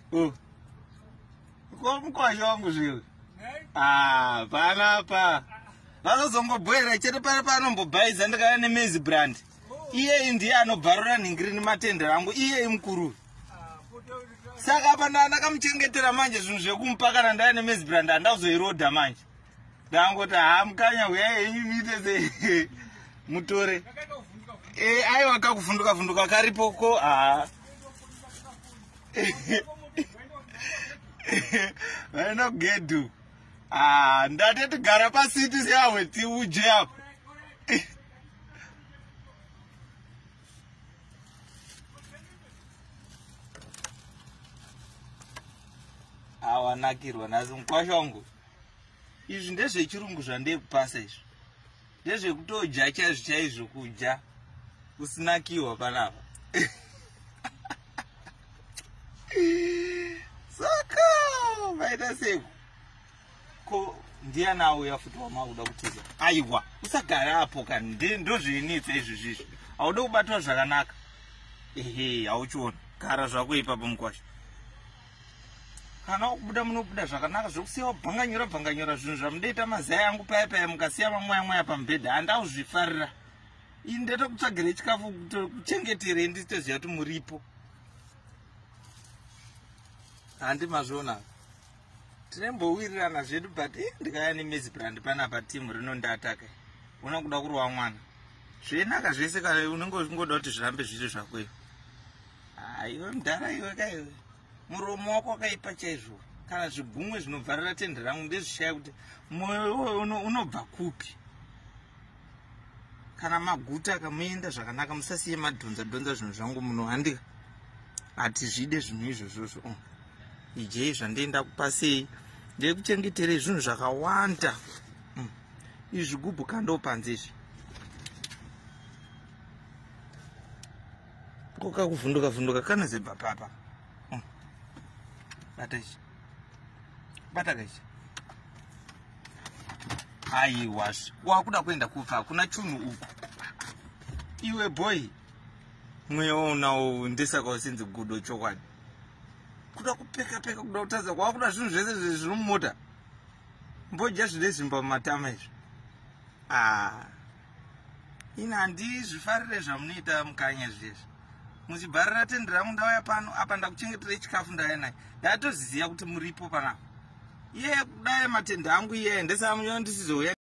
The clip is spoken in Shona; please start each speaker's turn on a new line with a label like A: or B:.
A: Oh. Kwa mkwasha wangu zviwe. Panapa. Vakazongobhoera chete pari panombobhaiza ndakaya nemezi brand. Iye ndiye anobharura nhingiri matende angu, iye mukuru. Saka apa ndakamuchengetera manje zvinhu zvekumupa kana ndaya nemezi brand andazoirodha manje. Ndangoti mukanya uyai henyu muite se mutore. Aiwa kakuvhunduka karipo ko vaina kugedu. Ndati tigara pasiti seawe tiuje apo. Awanakirwa nhasi mukwasha wangu. Izvi ndezvechirungu zvandekupasa izvi. Ndezvekutoja chaizvo kuja. Usinakiwa panapa. Saka vaita seku. Ko ndiana auya futi wamakuda kutiza. Aiwa, usagara apo kani ndozvinitsa izvi zvizvi. Auda kubatwa zvakanaka. Auchiona. Gara zvako ipapo mukwasha. Kana kubuda munobuda zvakanaka zvokusiya bhanganyora zvinhu zvamunoita mazai angu paya mukasiya mamwaya pamubhedha andauzvifarira. Ini ndatokutsvagire chikafu kuchengetere nditoziva kuti muripo. Handimazvona. Tinembowirirana zvedu but ndikaya nemezi brand panapa timu rinondataka. Una kuda kurwa mwana. Zvenaka zvese kana unongoda kuti zvirambe zviri zvako. Iwe mudhara iwe kaiwe. Muromo wako wakaipa chaizvo. Kana zvigumwe zvinovharira tende rangu ndezvishaya kuti mwoyo unobva kupi. Kana maguta akamuenda zvakanaka musasiye madhonza zvinhu zvangu muno handika. Ati zvide zvinhu izvozvo. Ijei zvandienda kupasei. Ndekuchengetere zvinhu zvakawanda. Izvigubhu kandopanze izvi. Kokakuvhunduka kana zebhapapa. Bata ichi. Aiwa, wakuda kuenda kufa hakuna chunhu uku. Iwe boy, mweyo unawo ndesaka usinzi gudo chokwadi. Kuda kupeka kuda kutaza kwakuda zvinhu zvese zviri mumota. Mboja zvidezimba mumatama izvi. Ina handizvifarire zvamunoita mukanya zvizvi. Muchibharira tende rangu ndauya pano apa ndakuchengetera chikafu ndaya naye. Ndatoziya kuti muripo panapa. Iye kudai matende angu iye ndesa munyo ndisizoya.